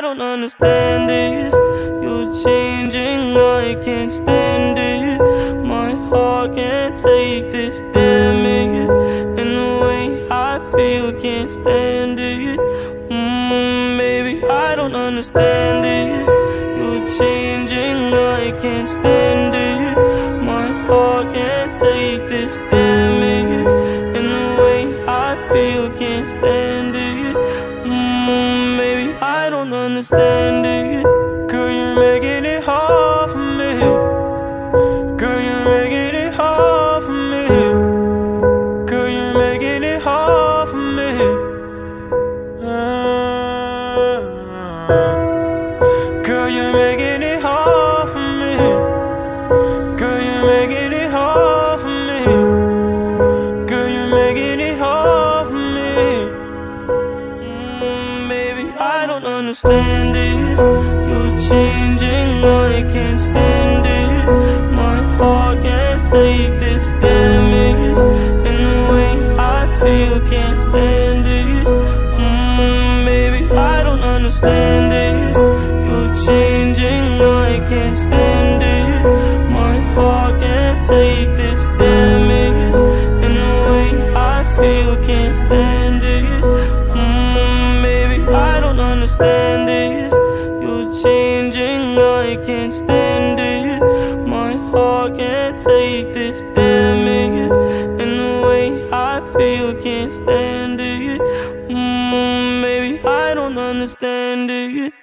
don't understand this. You're changing, I can't stand it. My heart can't take this damage, and the way I feel, can't stand it. Baby, I don't understand this. You're changing, I can't stand it. My heart can't take this damage, and the way I feel, can't stand it. Baby, I don't understand it. Girl, you're making it hard for me. Girl, you're making it hard for me. Girl, you're making it hard for me. Girl, you're making it hard for me. Girl, you're making it hard for me. Girl, you're making it hard for me. Baby, I don't understand this. You're changing, I can't stand it. My heart can't take this damage, and the way I feel, can't stand it. Baby, I don't understand this. You're changing, I can't stand it. My heart can't take this damage, and the way I feel, can't stand it. Baby, I don't understand this. You're changing, I can't stand it. My heart can't take this damage, and the way I feel, can't stand it. Baby, I don't understand it.